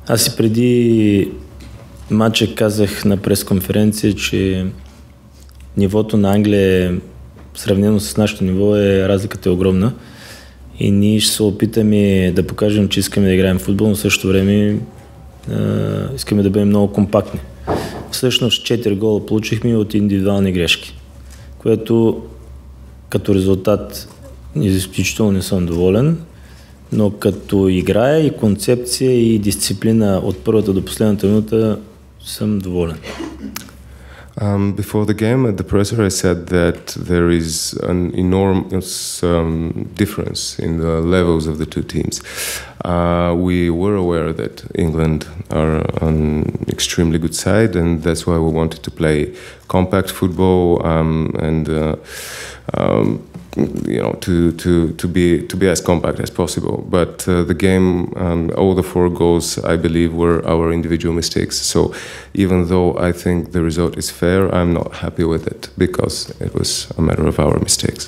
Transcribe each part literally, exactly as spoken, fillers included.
Аз и преди матча казах на пресконференция, че нивото на Англия, сравнено с нашето ниво, е разликата е огромна. И ние ще се опитаме да покажем, че искаме да играем в футбол, но в същото време е, искаме да бъдем много компактни. Всъщност четири гола получихме от индивидуални грешки, което като резултат изключително не съм доволен, но като играя и концепция и дисциплина от първата до последната минута съм доволен. Um, before the game, at the presser, I said that there is an enormous um, difference in the levels of the two teams. Uh, we were aware that England are an extremely good side, and that's why we wanted to play compact football um, and uh, um, you know, to, to, to be to be as compact as possible. But uh, the game, um, all the four goals, I believe, were our individual mistakes. So even though I think the result is fair, I'm not happy with it because it was a matter of our mistakes.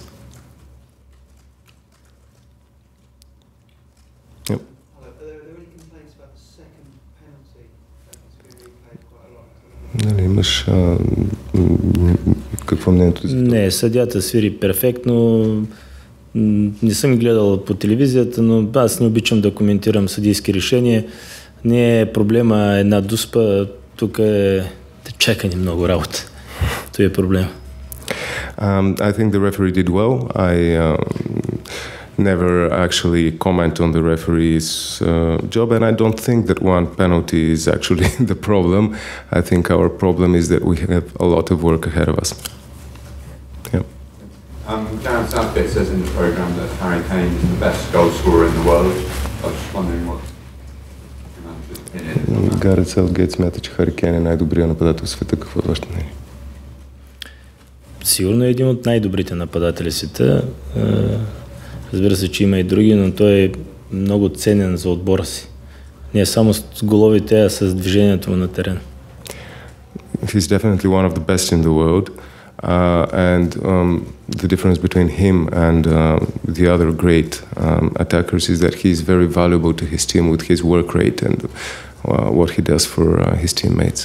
Yep. Are there any complaints about the second penalty that has been replayed quite a lot? Нали, имаш а, какво мнението за това? Не, съдията свири перфектно. Не съм гледал по телевизията, но аз не обичам да коментирам съдийски решения. Не е проблема една дуспа, тук е чакане много работа. Това е проблема. Um, I think the referee did well. I um, never actually comment on the referee's uh, job, and I don't think that one penalty is actually the problem. I think our problem is that we have a lot of work ahead of us. Yeah. Um, Gareth Southgate says in the programme that Harry Kane is the best goal scorer in the world. I was just wondering what your manager's opinion is on that. Гарет Саутгейт смята, че Хари Кейн е най-добрият нападател в света. Какво е вашето мнение? Сигурно е един от най-добрите нападатели в света. Разбира се, че има и други, но той е много ценен за отбора си. Не само с головите, а с движението му на терен. He's definitely one of the best in the world. Uh, and um, the difference between him and uh, the other great um, attackers is that he's very valuable to his team with his work rate and uh, what he does for uh, his teammates.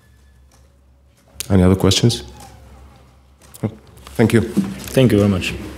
Any other questions? Oh, thank you. Thank you very much.